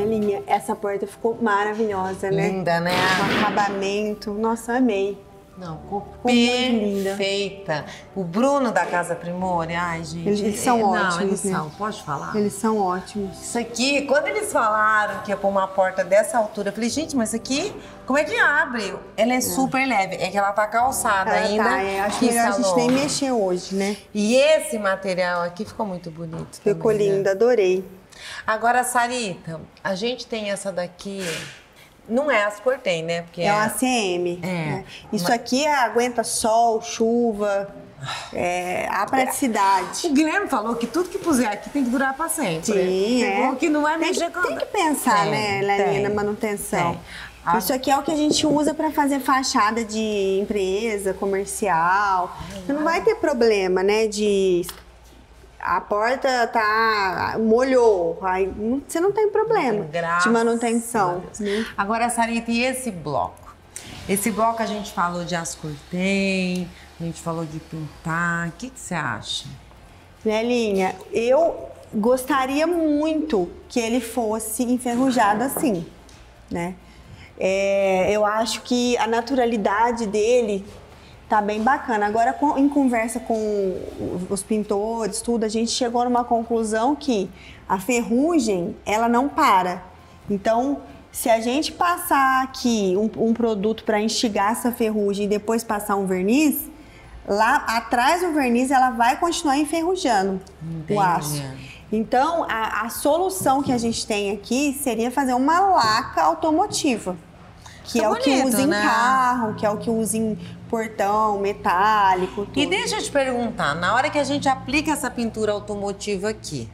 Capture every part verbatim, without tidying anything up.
Nelinha, essa porta ficou maravilhosa, né? Linda, né? O acabamento. Nossa, amei. Não, ficou perfeita. O Bruno da Casa Primor, ai, gente. Eles são é, ótimos, Não, eles né? são. Pode falar? Eles são ótimos. Isso aqui, quando eles falaram que ia pôr uma porta dessa altura, eu falei, gente, mas isso aqui, como é que abre? Ela é, é. super leve. É que ela tá calçada ela ainda. Tá, é. Acho que melhor a gente nem mexer hoje, né? E esse material aqui ficou muito bonito. Ficou também, lindo, né? Adorei. Agora, Sarita, a gente tem essa daqui. Não é as Cortem, né? Porque é, é uma A C M. É. Né? Isso uma... aqui aguenta sol, chuva, é, a praticidade. O Guilherme falou que tudo que puser aqui tem que durar para sempre. Sim, é. Que não vai tem mexer que, com... Tem que pensar, tem, né, Lelinha, na manutenção. A... Isso aqui é o que a gente usa para fazer fachada de empresa, comercial. Você não vai ter problema, né, de... A porta tá molhou, aí você não tem problema Graças de manutenção. Né? Agora, Sarita, e esse bloco? Esse bloco a gente falou de as Cortem, a gente falou de pintar. O que que você acha? Nelinha, eu gostaria muito que ele fosse enferrujado assim, né? É, eu acho que a naturalidade dele tá bem bacana. Agora, com, em conversa com os pintores, tudo, a gente chegou numa conclusão que a ferrugem, ela não para. Então, se a gente passar aqui um, um produto para instigar essa ferrugem e depois passar um verniz, lá atrás do verniz ela vai continuar enferrujando. Entendi. O aço. Então, a, a solução que a gente tem aqui seria fazer uma laca automotiva. Que é, é bonito, o que usa em né? carro, que é o que usa em portão, metálico, tudo. E deixa eu te perguntar, na hora que a gente aplica essa pintura automotiva aqui,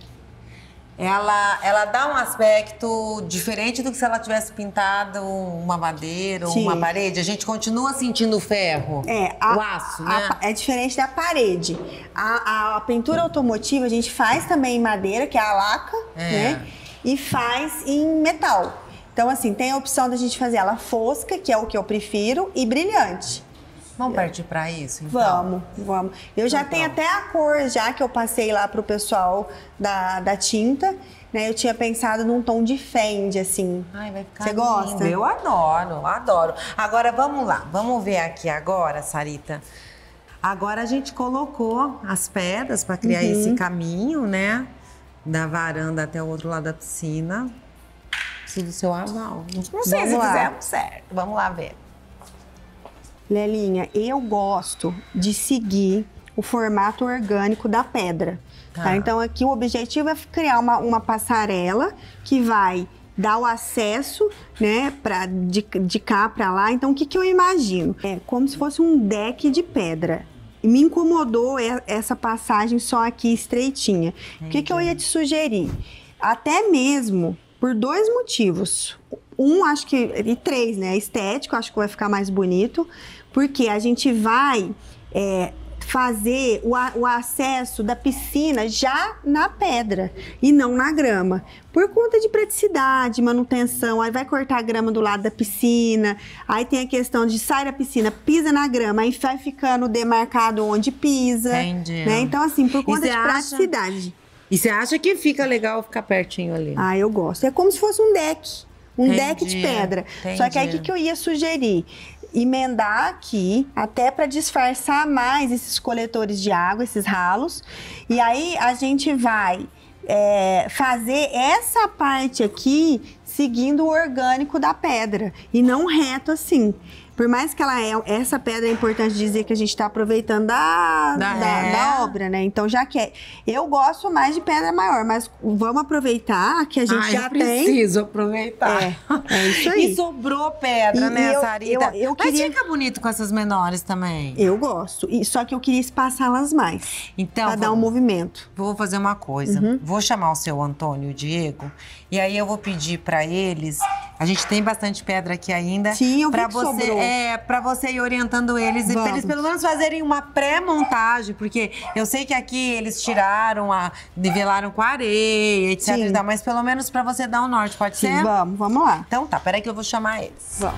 ela, ela dá um aspecto diferente do que se ela tivesse pintado uma madeira ou uma parede? A gente continua sentindo o ferro, é, a, o aço, né? A, é diferente da parede. A, a pintura automotiva a gente faz também em madeira, que é a laca, é. né? E faz em metal. Então, assim, tem a opção da gente fazer ela fosca, que é o que eu prefiro, e brilhante. Vamos partir para isso, então? Vamos, vamos. Eu já então, tenho até a cor, já que eu passei lá pro pessoal da, da tinta, né? Eu tinha pensado num tom de Fendi, assim. Ai, vai ficar Você gosta? Lindo. Eu adoro, adoro. Agora, vamos lá. Vamos ver aqui agora, Sarita. Agora a gente colocou as pedras para criar uhum. esse caminho, né? Da varanda até o outro lado da piscina. Preciso do seu aval. Não sei se fizemos certo. Vamos lá ver. Lelinha, eu gosto de seguir o formato orgânico da pedra. Tá. Tá? Então, aqui o objetivo é criar uma, uma passarela que vai dar o acesso, né, pra, de, de cá para lá. Então, o que, que eu imagino? É como se fosse um deck de pedra. E me incomodou essa passagem só aqui estreitinha. O que, que eu ia te sugerir? Até mesmo por dois motivos. Um, acho que... E três, né? Estético, acho que vai ficar mais bonito. Porque a gente vai é, fazer o, a, o acesso da piscina já na pedra e não na grama. Por conta de praticidade, manutenção. Aí vai cortar a grama do lado da piscina. Aí tem a questão de sair da piscina, pisa na grama. Aí vai ficando demarcado onde pisa. Entendi. Né? Então, assim, por conta de praticidade. Acha... E você acha que fica legal ficar pertinho ali? Ah, eu gosto. É como se fosse um deck. Um Entendi. deck de pedra. Entendi. Só que aí o que, que eu ia sugerir? Emendar aqui, até para disfarçar mais esses coletores de água, esses ralos. E aí a gente vai é, fazer essa parte aqui seguindo o orgânico da pedra e não reto assim. Por mais que ela é, essa pedra é importante dizer que a gente está aproveitando da, da, da, é. da obra, né? Então, já que é, eu gosto mais de pedra maior, mas vamos aproveitar que a gente Ai, já eu tem. Preciso aproveitar. É, é isso aí. E sobrou pedra, e né, eu, Sarita? Eu, eu queria... Mas fica bonito com essas menores também. Eu gosto, e, só que eu queria espaçá-las mais. Então, para dar um movimento. Vou fazer uma coisa. Uhum. Vou chamar o seu Antônio e o Diego, e aí eu vou pedir para eles. A gente tem bastante pedra aqui ainda. Sim, eu vi pra que você, sobrou. É, para você ir orientando eles, e pra eles pelo menos fazerem uma pré-montagem, porque eu sei que aqui eles tiraram, a, nivelaram com areia, etc. E tal, mas pelo menos para você dar um norte, pode Sim, ser? Vamos, vamos lá. Então tá, peraí que eu vou chamar eles. Vamos.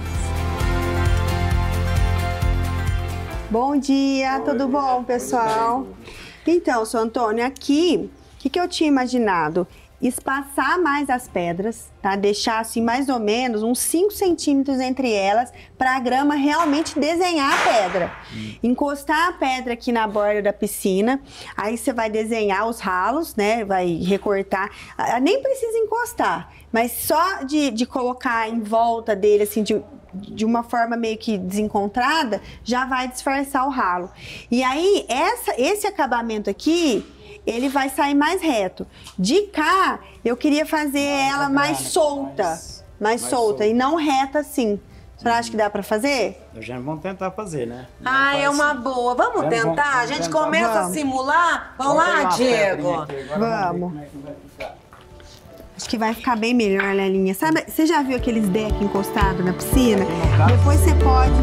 Bom dia, tudo bom, pessoal? Então, seu Antônio, aqui, o que, que eu tinha imaginado? espaçar mais as pedras, tá? Deixar assim mais ou menos uns cinco centímetros entre elas para a grama realmente desenhar a pedra. Hum. Encostar a pedra aqui na borda da piscina, aí você vai desenhar os ralos, né? Vai recortar, nem precisa encostar, mas só de, de colocar em volta dele assim de de uma forma meio que desencontrada, já vai disfarçar o ralo. E aí, essa, esse acabamento aqui, ele vai sair mais reto. De cá, eu queria fazer ela mais solta, mais, mais solta, e não reta assim. Você acha que dá pra fazer? Já vamos tentar fazer, né? Ah, é uma boa. Vamos já tentar? Vamos, a gente tentar. Começa vamos. a simular? Vamos, vamos lá, Diego? Vamos. Acho que vai ficar bem melhor, Lelinha. Sabe, você já viu aqueles decks encostados na piscina? Depois você pode...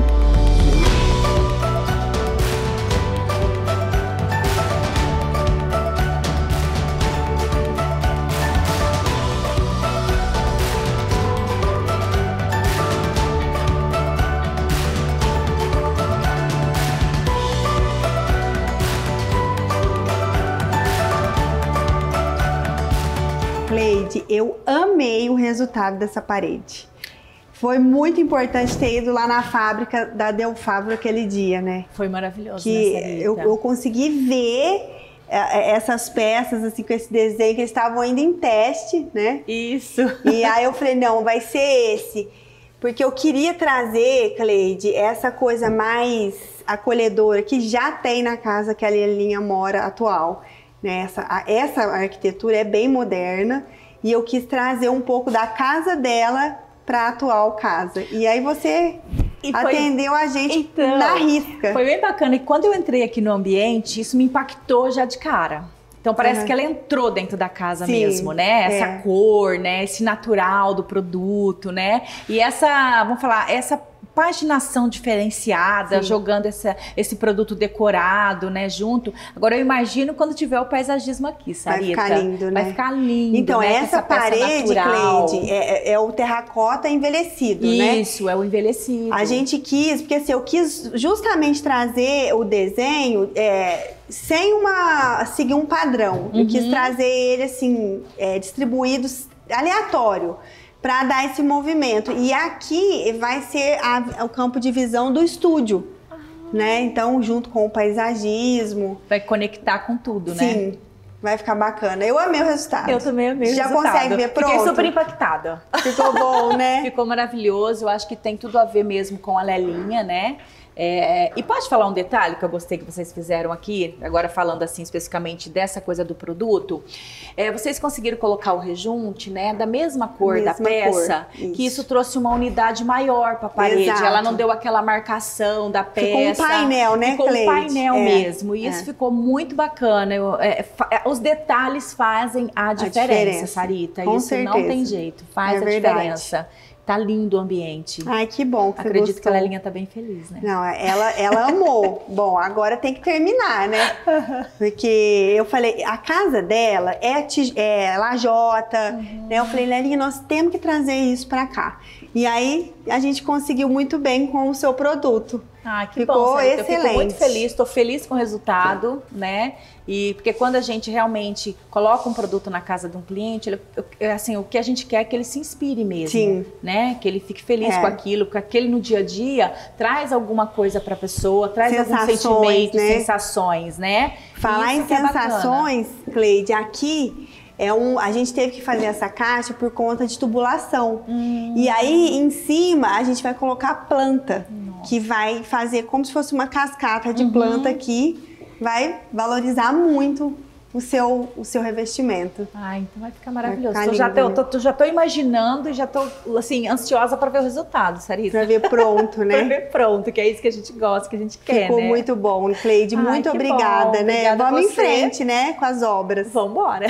Cleide, eu amei o resultado dessa parede. Foi muito importante ter ido lá na fábrica da Del Fabro aquele dia, né? Foi maravilhoso, que né, eu, eu consegui ver essas peças, assim, com esse desenho, que eles estavam ainda em teste, né? Isso. E aí eu falei, não, vai ser esse. Porque eu queria trazer, Cleide, essa coisa mais acolhedora que já tem na casa que a Lelinha mora atual. Essa, essa arquitetura é bem moderna e eu quis trazer um pouco da casa dela para a atual casa. E aí você e atendeu foi, a gente então, na risca. Foi bem bacana. E quando eu entrei aqui no ambiente, isso me impactou já de cara. Então parece uhum. que ela entrou dentro da casa Sim, mesmo, né? Essa é. cor, né? Esse natural do produto, né? E essa, vamos falar, essa paginação diferenciada, Sim. jogando essa, esse produto decorado, né, junto. Agora eu imagino quando tiver o paisagismo aqui, Sarita. Vai ficar lindo, né? Vai ficar lindo, Então, né? essa, essa parede, Cleide, é, é o terracota envelhecido, Isso, né? Isso, é o envelhecido. A gente quis, porque assim, eu quis justamente trazer o desenho é, sem uma, seguir um padrão. Uhum. Eu quis trazer ele, assim, é, distribuído aleatório, para dar esse movimento. E aqui vai ser a, o campo de visão do estúdio, ah. né? Então, junto com o paisagismo. Vai conectar com tudo, Sim, né? Sim, vai ficar bacana. Eu amei o resultado. Eu também amei o Já resultado. Já consegue ver pronto? Fiquei super impactada. Ficou bom, né? Ficou maravilhoso. Eu acho que tem tudo a ver mesmo com a Lelinha, né? É, e pode falar um detalhe que eu gostei que vocês fizeram aqui, agora falando assim especificamente dessa coisa do produto, é, vocês conseguiram colocar o rejunte, né, da mesma cor mesma da peça, cor, isso. que isso trouxe uma unidade maior para a parede, Exato. Ela não deu aquela marcação da peça. Ficou um painel, né, Ficou Cleide? um painel é, mesmo, e é. isso ficou muito bacana. Eu, é, os detalhes fazem a diferença, a diferença. Sarita, Com isso certeza. não tem jeito, faz é a verdade. diferença. Tá lindo o ambiente. Ai, que bom que Acredito você gostou. que a Lelinha tá bem feliz, né? Não, ela, ela amou. Bom, agora tem que terminar, né? Porque eu falei, a casa dela é, é lajota, uhum. né? Eu falei, Lelinha, nós temos que trazer isso pra cá. E aí, a gente conseguiu muito bem com o seu produto. Ah, que Ficou bom, Sarita. excelente. Eu fico muito feliz, estou feliz com o resultado, né? E porque quando a gente realmente coloca um produto na casa de um cliente, ele, assim, o que a gente quer é que ele se inspire mesmo, Sim. né? Que ele fique feliz é. com aquilo, porque aquele no dia a dia traz alguma coisa para a pessoa, traz sensações, alguns sentimentos, né? sensações, né? Falar em sensações, é Cleide, aqui é um, a gente teve que fazer essa caixa por conta de tubulação. Hum. E aí, em cima, a gente vai colocar planta, Nossa. que vai fazer como se fosse uma cascata de uhum. planta aqui. Vai valorizar muito o seu, o seu revestimento. Ah, então vai ficar maravilhoso. Vai ficar tô, já lindo, tô, tô, já tô imaginando e já tô, assim, ansiosa para ver o resultado, Sarita. Para ver pronto, né? Para ver pronto, que é isso que a gente gosta, que a gente quer, Ficou né? muito bom, Cleide. Ai, muito obrigada, bom. né? Obrigada Vamos em frente, né? Com as obras. Vamos embora.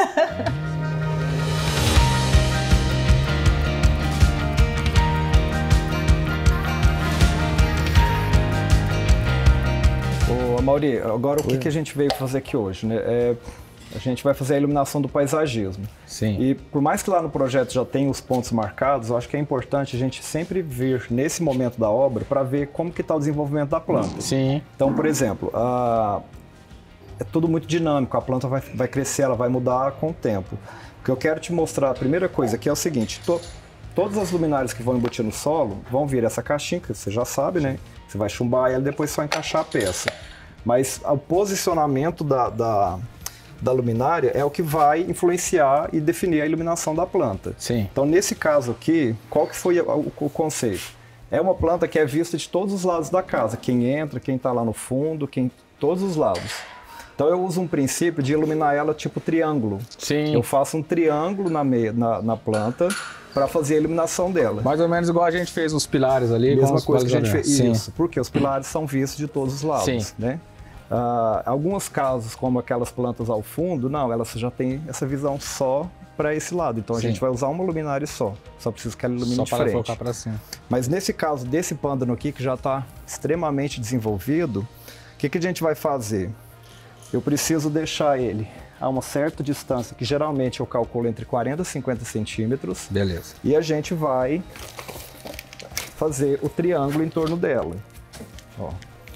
Ô, Mauri, agora o que, que a gente veio fazer aqui hoje, né? É, a gente vai fazer a iluminação do paisagismo. Sim. E por mais que lá no projeto já tenha os pontos marcados, eu acho que é importante a gente sempre vir nesse momento da obra para ver como que está o desenvolvimento da planta. Sim. Então, por exemplo, a, é tudo muito dinâmico, a planta vai, vai crescer, ela vai mudar com o tempo. O que eu quero te mostrar, a primeira coisa aqui é o seguinte, to, todas as luminárias que vão embutir no solo vão vir essa caixinha, que você já sabe, né? Você vai chumbar ela e depois só encaixar a peça. Mas o posicionamento da, da, da luminária é o que vai influenciar e definir a iluminação da planta. Sim. Então, nesse caso aqui, qual que foi o, o conceito? É uma planta que é vista de todos os lados da casa. Quem entra, quem está lá no fundo, quem, todos os lados. Então eu uso um princípio de iluminar ela tipo triângulo. Sim. Eu faço um triângulo na, meia, na, na planta para fazer a iluminação dela. Mais ou menos igual a gente fez os pilares ali. Mesma coisa que a gente fez. Sim. Isso, porque os pilares são vistos de todos os lados. Sim. Né? Uh, alguns casos, como aquelas plantas ao fundo, não, elas já têm essa visão só para esse lado. Então a Sim. gente vai usar uma luminária só. Só precisa que ela ilumine só de para frente. focar para cima. Mas nesse caso desse pândano aqui, que já está extremamente desenvolvido, o que, que a gente vai fazer? Eu preciso deixar ele a uma certa distância, que geralmente eu calculo entre quarenta e cinquenta centímetros. Beleza. E a gente vai fazer o triângulo em torno dela. Ó.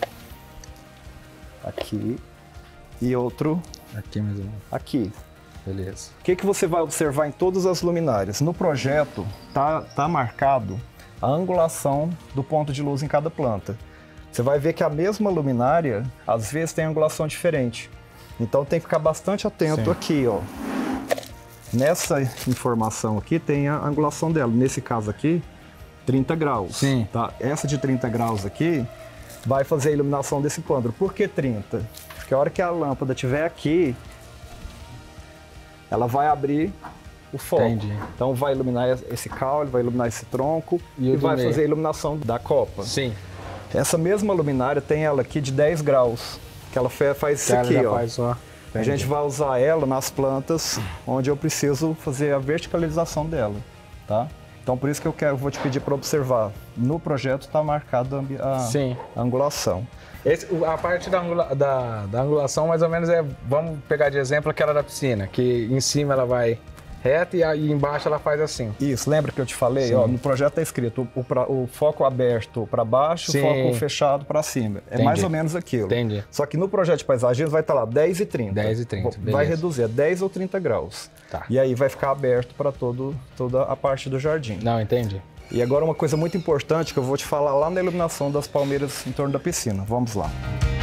Aqui. E outro aqui mesmo. Aqui. Beleza. O que, que você vai observar em todas as luminárias? No projeto tá, tá marcado a angulação do ponto de luz em cada planta. Você vai ver que a mesma luminária, às vezes, tem angulação diferente. Então tem que ficar bastante atento. Sim. Aqui, ó. Nessa informação aqui tem a angulação dela. Nesse caso aqui, trinta graus. Sim. Tá? Essa de trinta graus aqui vai fazer a iluminação desse pândano. Por que trinta? Porque a hora que a lâmpada estiver aqui, ela vai abrir o foco. Entendi. Então vai iluminar esse caule, vai iluminar esse tronco e, e vai meio. fazer a iluminação da copa. Sim. Essa mesma luminária tem ela aqui de dez graus, que ela faz isso aqui, ó. Faz só. A gente vai usar ela nas plantas onde eu preciso fazer a verticalização dela, tá? Então por isso que eu quero, vou te pedir para observar. No projeto está marcada a, Sim. a angulação. Esse, a parte da, angula, da, da angulação, mais ou menos, é, vamos pegar de exemplo aquela da piscina, que em cima ela vai reta e aí embaixo ela faz assim. Isso, lembra que eu te falei? Ó, no projeto está escrito o, o, o foco aberto para baixo, Sim. o foco fechado para cima. É Entendi. mais ou menos aquilo. Entendi. Só que no projeto de paisagismo vai estar lá dez e trinta. dez e trinta, Vai beleza. reduzir a dez ou trinta graus. Tá. E aí vai ficar aberto para toda a parte do jardim. Não, entendi. E agora uma coisa muito importante que eu vou te falar lá na iluminação das palmeiras em torno da piscina. Vamos lá.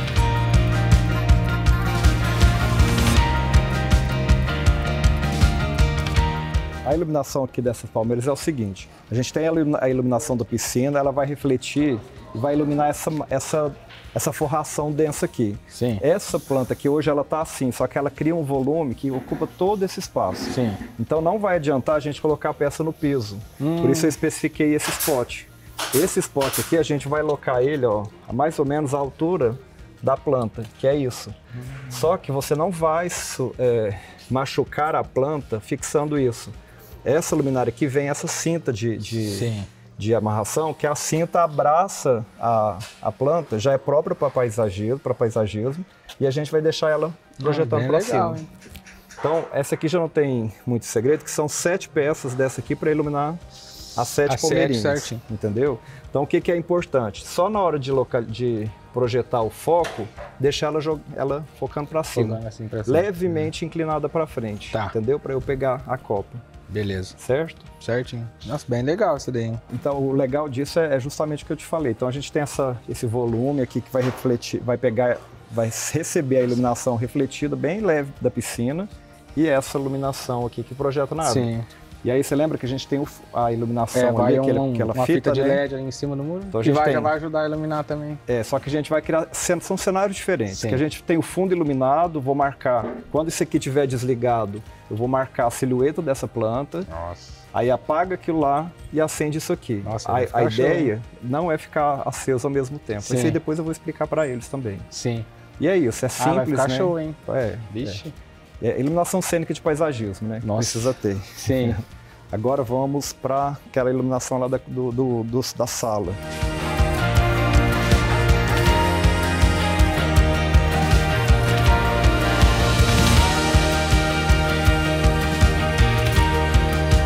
A iluminação aqui dessas palmeiras é o seguinte, a gente tem a iluminação da piscina, ela vai refletir e vai iluminar essa, essa, essa forração densa aqui. Sim. Essa planta aqui hoje ela está assim, só que ela cria um volume que ocupa todo esse espaço. Sim. Então não vai adiantar a gente colocar a peça no piso, hum. por isso eu especifiquei esse spot. Esse spot aqui a gente vai alocar ele ó, a mais ou menos a altura da planta, que é isso. Hum. Só que você não vai é, machucar a planta fixando isso. Essa luminária aqui vem essa cinta de, de, de amarração, que a cinta abraça a, a planta, já é própria para paisagismo, para paisagismo, e a gente vai deixar ela projetando ah, para cima. Hein? Então, essa aqui já não tem muito segredo, que são sete peças dessa aqui para iluminar as sete palmeirinhas, entendeu? Então, o que, que é importante? Só na hora de, local, de projetar o foco, deixar ela, ela focando para cima, assim pra cima, levemente inclinada para frente, tá. entendeu? Para eu pegar a copa. Beleza. Certo? Certinho. Nossa, bem legal isso daí, hein? Então, o legal disso é, é justamente o que eu te falei. Então, a gente tem essa, esse volume aqui que vai refletir, vai pegar, vai receber a iluminação refletida bem leve da piscina e essa iluminação aqui que projeta na árvore. Sim. E aí, você lembra que a gente tem o, a iluminação é, vai ali, um, aquela, aquela uma fita, fita de né? L E D ali em cima do muro, então, que vai, tem... já vai ajudar a iluminar também. É, só que a gente vai criar, são cenários diferentes, Sim. que a gente tem o fundo iluminado, vou marcar, quando isso aqui estiver desligado, eu vou marcar a silhueta dessa planta. Nossa. Aí apaga aquilo lá e acende isso aqui. Nossa, a a ideia show. Não é ficar aceso ao mesmo tempo. Sim. Isso aí depois eu vou explicar para eles também. Sim. E é isso, é simples, ah, vai ficar né? show, hein? É. Vixe. É. É iluminação cênica de paisagismo, né? Nossa. Precisa ter. Sim. Agora vamos para aquela iluminação lá da, do, do, do, da sala.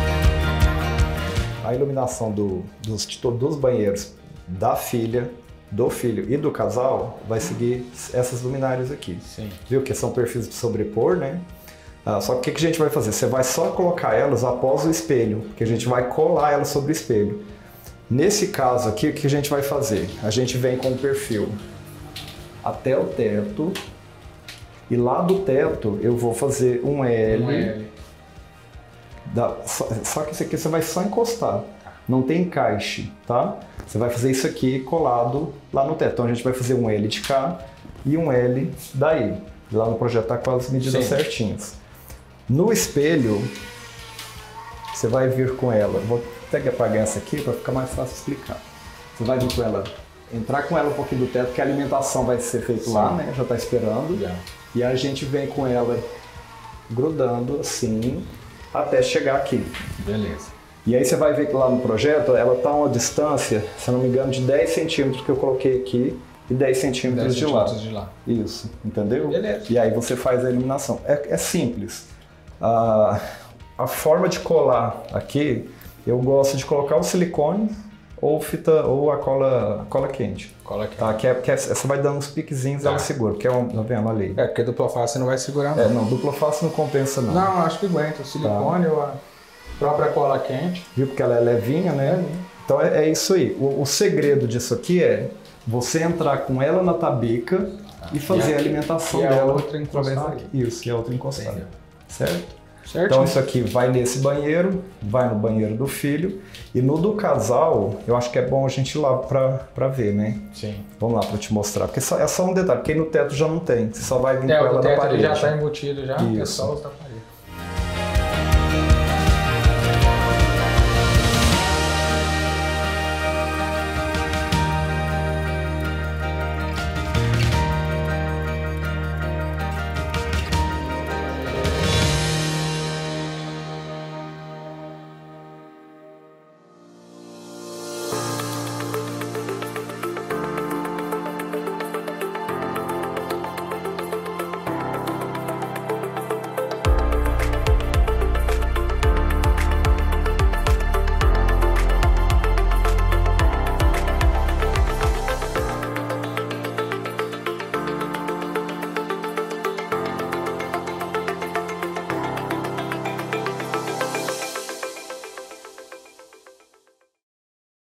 A iluminação do, dos, dos banheiros da filha, do filho e do casal vai seguir essas luminárias aqui. Sim. Viu que são perfis de sobrepor, né? Ah, só que o que, que a gente vai fazer? Você vai só colocar elas após o espelho, porque a gente vai colar elas sobre o espelho. Nesse caso aqui, o que a gente vai fazer? A gente vem com o perfil até o teto e lá do teto eu vou fazer um L. Um L. Da, só, só que isso aqui você vai só encostar, não tem encaixe, tá? Você vai fazer isso aqui colado lá no teto. Então a gente vai fazer um L de cá e um L daí. Lá no projeto tá com as medidas Sim. certinhas. No espelho, você vai vir com ela. Vou até apagar essa aqui para ficar mais fácil explicar. Você vai vir com ela, entrar com ela um pouquinho do teto, que a alimentação vai ser feita lá, né? Já tá esperando. Já. E a gente vem com ela grudando assim até chegar aqui. Beleza. E aí você vai ver que lá no projeto ela tá a uma distância, se eu não me engano, de dez centímetros que eu coloquei aqui e dez centímetros, dez centímetros de, lá. de lá. Isso, entendeu? Beleza. E aí você faz a eliminação. É, é simples. A, a forma de colar aqui, eu gosto de colocar o silicone ou fita ou a cola, a cola quente. Cola quente. Tá? Que, é, que é, essa vai dando uns piquezinhos e tá. ela segura, porque é um, tá vendo ali? É, porque dupla face não vai segurar não. É, não, dupla face não compensa não. Não, acho que aguenta. O silicone tá. ou a própria cola quente. Viu? Porque ela é levinha, né? É. Então é, é isso aí. O, o segredo disso aqui é você entrar com ela na tabica ah, e fazer e a, a alimentação e dela. A outra encostar aqui. Isso, e a outra encostar. Entendeu. Certo? Certo? Então isso aqui vai nesse banheiro, vai no banheiro do filho e no do casal, eu acho que é bom a gente ir lá pra, pra ver, né? Sim. Vamos lá pra te mostrar, porque só, é só um detalhe, porque no teto já não tem, você só vai vir é, com ela na parede. Já tá embutido já, isso. é só